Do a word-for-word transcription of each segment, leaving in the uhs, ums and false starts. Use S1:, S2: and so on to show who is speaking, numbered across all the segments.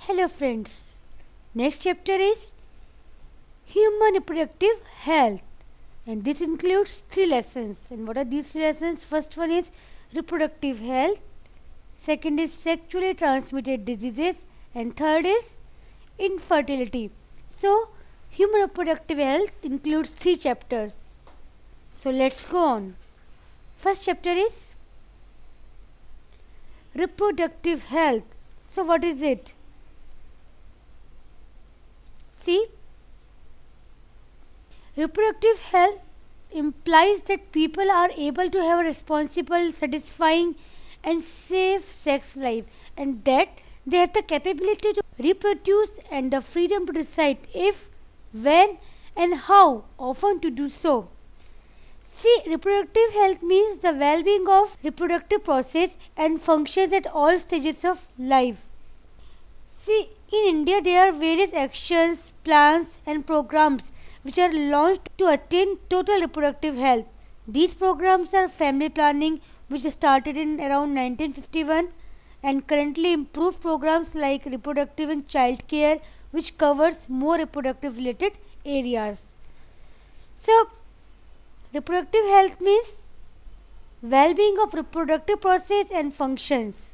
S1: Hello friends, next chapter is Human Reproductive Health, and this includes three lessons. And what are these three lessons? First one is reproductive health, second is sexually transmitted diseases, and third is infertility. So human reproductive health includes three chapters. So let's go on. First chapter is reproductive health. So what is it? See, reproductive health implies that people are able to have a responsible, satisfying and safe sex life, and that they have the capability to reproduce and the freedom to decide if, when and how often to do so. See, reproductive health means the well-being of reproductive process and functions at all stages of life. See, in India there are various actions, plans and programs which are launched to attain total reproductive health. These programs are family planning, which started in around nineteen fifty-one, and currently improved programs like reproductive and child care, which covers more reproductive related areas. So, reproductive health means well-being of reproductive process and functions.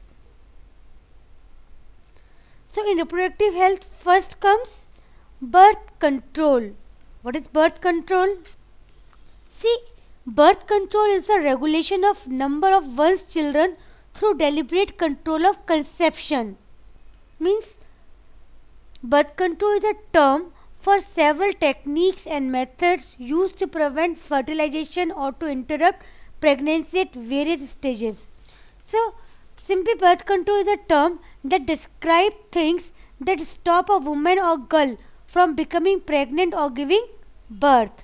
S1: So in reproductive health, first comes birth control. What is birth control? See, birth control is the regulation of number of one's children through deliberate control of conception. Means birth control is a term for several techniques and methods used to prevent fertilization or to interrupt pregnancy at various stages. So simply, birth control is a term that describes things that stop a woman or girl from becoming pregnant or giving birth.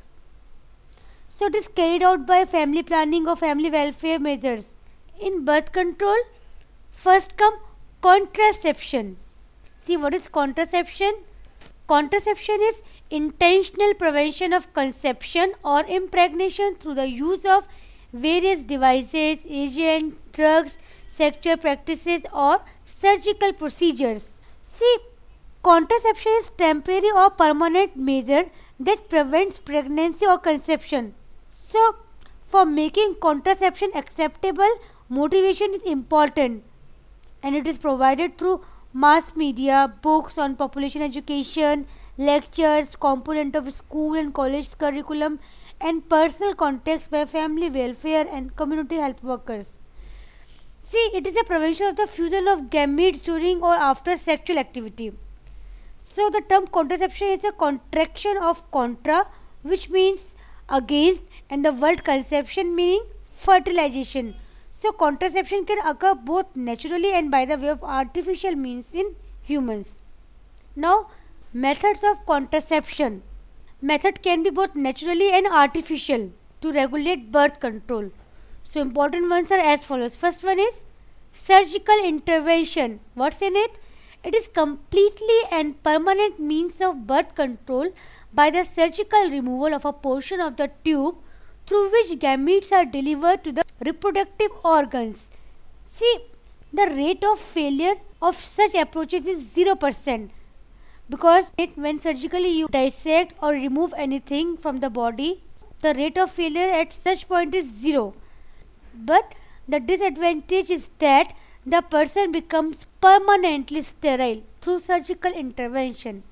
S1: So it is carried out by family planning or family welfare measures. In birth control, first come contraception. See, what is contraception? Contraception is intentional prevention of conception or impregnation through the use of various devices, agents, drugs, sexual practices or surgical procedures. See, contraception is temporary or permanent measure that prevents pregnancy or conception. So, for making contraception acceptable, motivation is important, and it is provided through mass media, books on population education, lectures, component of school and college curriculum, and personal contacts by family welfare and community health workers. See, it is a prevention of the fusion of gametes during or after sexual activity. So the term contraception is a contraction of contra, which means against, and the word conception meaning fertilization. So contraception can occur both naturally and by the way of artificial means in humans. Now, methods of contraception. Method can be both naturally and artificial to regulate birth control. So important ones are as follows. First one is surgical intervention. What's in it? It is completely and permanent means of birth control by the surgical removal of a portion of the tube through which gametes are delivered to the reproductive organs. See, the rate of failure of such approaches is zero percent, because it, when surgically you dissect or remove anything from the body, the rate of failure at such point is zero. But the disadvantage is that the person becomes permanently sterile through surgical intervention.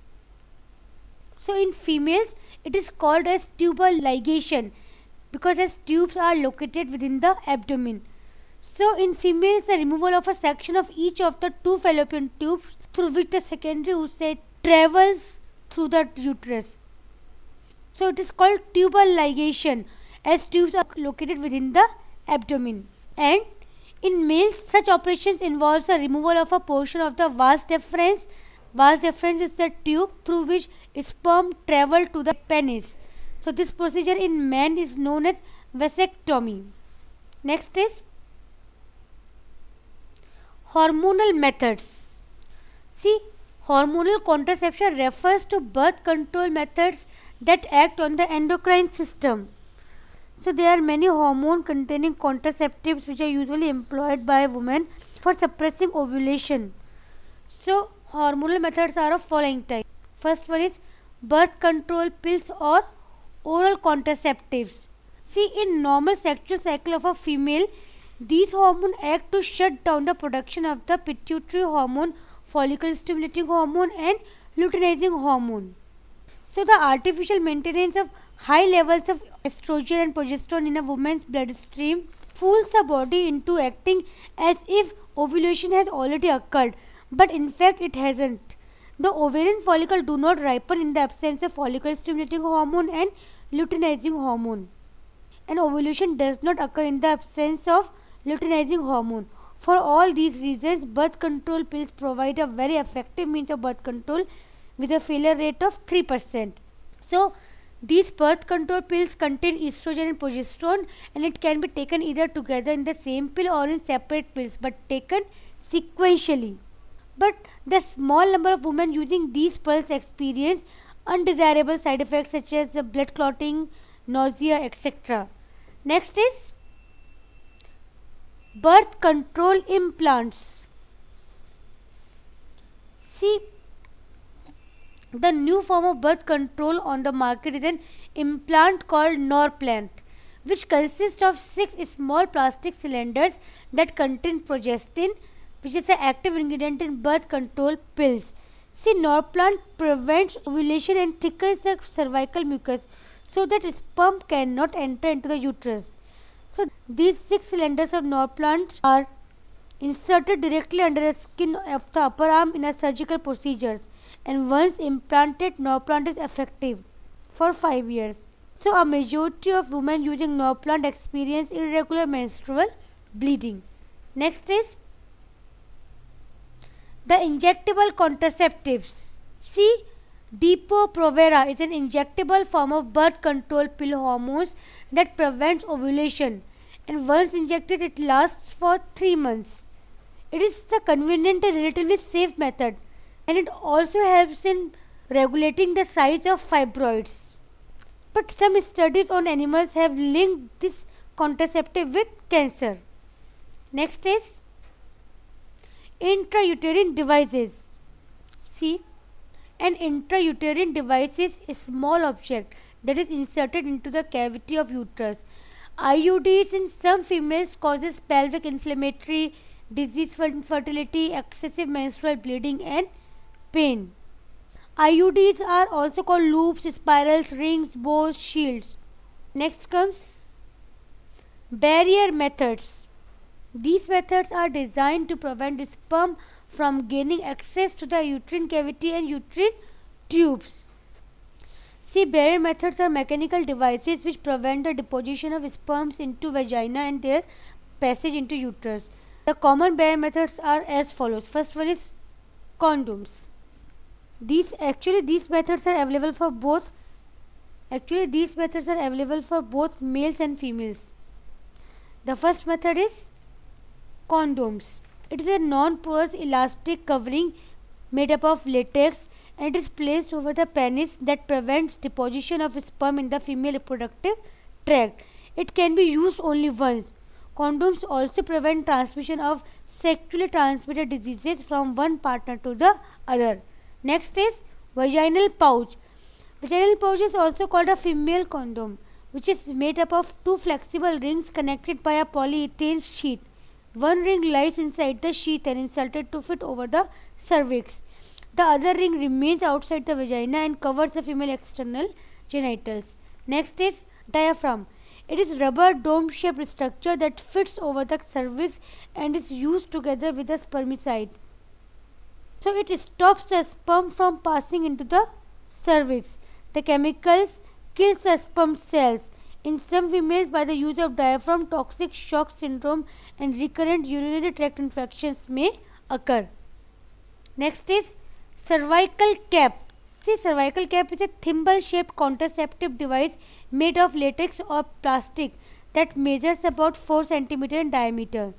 S1: So in females, it is called as tubal ligation, because as tubes are located within the abdomen. So in females, the removal of a section of each of the two fallopian tubes through which the secondary oocyte travels through the uterus. So it is called tubal ligation, as tubes are located within the abdomen. And in males, such operations involves the removal of a portion of the vas deferens. Vas deferens is the tube through which sperm travel to the penis. So this procedure in men is known as vasectomy. Next is hormonal methods. See, hormonal contraception refers to birth control methods that act on the endocrine system. So there are many hormone containing contraceptives which are usually employed by women for suppressing ovulation. So hormonal methods are of following type. First one is birth control pills or oral contraceptives. See, in normal sexual cycle of a female, these hormones act to shut down the production of the pituitary hormone, follicle stimulating hormone and luteinizing hormone. So the artificial maintenance of high levels of estrogen and progesterone in a woman's bloodstream fools the body into acting as if ovulation has already occurred, but in fact it hasn't. The ovarian follicle do not ripen in the absence of follicle stimulating hormone and luteinizing hormone, and ovulation does not occur in the absence of luteinizing hormone. For all these reasons, birth control pills provide a very effective means of birth control with a failure rate of three percent. So, these birth control pills contain estrogen and progesterone, and it can be taken either together in the same pill or in separate pills, but taken sequentially. But the small number of women using these pills experience undesirable side effects such as blood clotting, nausea, et cetera. Next is birth control implants. See, the new form of birth control on the market is an implant called Norplant, which consists of six small plastic cylinders that contain progestin, which is the active ingredient in birth control pills. See, Norplant prevents ovulation and thickens the cervical mucus so that sperm cannot enter into the uterus. So, these six cylinders of Norplant are inserted directly under the skin of the upper arm in a surgical procedures, and once implanted, Norplant is effective for five years. So, a majority of women using Norplant experience irregular menstrual bleeding. Next is the injectable contraceptives. See, Depo-Provera is an injectable form of birth control pill hormones that prevents ovulation, and once injected it lasts for three months. It is the convenient and relatively safe method, and it also helps in regulating the size of fibroids. But some studies on animals have linked this contraceptive with cancer. Next is intrauterine devices. See, an intrauterine device is a small object that is inserted into the cavity of uterus. I U Ds in some females causes pelvic inflammatory disease, infertility, excessive menstrual bleeding and pain. I U Ds are also called loops, spirals, rings, bows, shields. Next comes barrier methods. These methods are designed to prevent sperm from gaining access to the uterine cavity and uterine tubes. See, barrier methods are mechanical devices which prevent the deposition of sperms into vagina and their passage into uterus. The common barrier methods are as follows. First one is condoms. These actually these methods are available for both actually these methods are available for both males and females. The first method is condoms. It is a non-porous elastic covering made up of latex, and it is placed over the penis that prevents deposition of sperm in the female reproductive tract. It can be used only once. Condoms also prevent transmission of sexually transmitted diseases from one partner to the other. Next is vaginal pouch. Vaginal pouch is also called a female condom, which is made up of two flexible rings connected by a polyethylene sheath. One ring lies inside the sheath and inserted to fit over the cervix. The other ring remains outside the vagina and covers the female external genitals. Next is diaphragm. It is rubber dome-shaped structure that fits over the cervix and is used together with the spermicide. So it stops the sperm from passing into the cervix. The chemicals kill the sperm cells. In some females, by the use of diaphragm, toxic shock syndrome and recurrent urinary tract infections may occur. Next is cervical cap. See, cervical cap is a thimble-shaped contraceptive device made of latex or plastic that measures about four centimeters in diameter.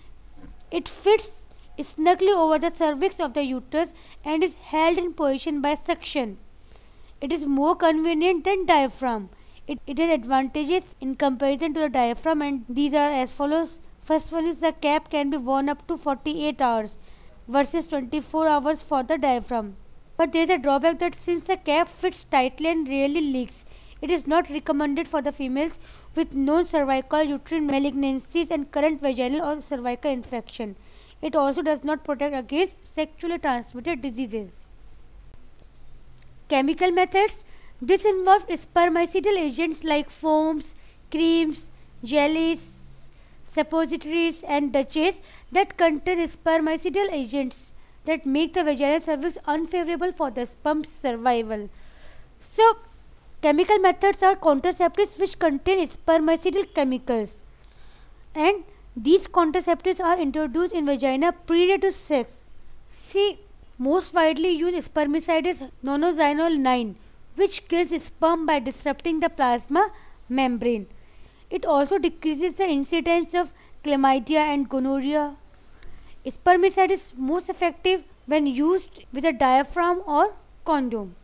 S1: It fits snugly over the cervix of the uterus and is held in position by suction. It is more convenient than diaphragm. It, it has advantages in comparison to the diaphragm, and these are as follows. First one is the cap can be worn up to forty-eight hours. versus twenty-four hours for the diaphragm. But there is a drawback that since the cap fits tightly and rarely leaks, it is not recommended for the females with known cervical uterine malignancies and current vaginal or cervical infection. It also does not protect against sexually transmitted diseases. Chemical methods. This involves spermicidal agents like foams, creams, jellies, suppositories and duchess that contain spermicidal agents that make the vaginal cervix unfavorable for the sperm's survival. So, chemical methods are contraceptives which contain spermicidal chemicals, and these contraceptives are introduced in vagina prior to sex. See, most widely used spermicide is nonoxynol nine, which kills sperm by disrupting the plasma membrane. It also decreases the incidence of chlamydia and gonorrhea. Spermicide is most effective when used with a diaphragm or condom.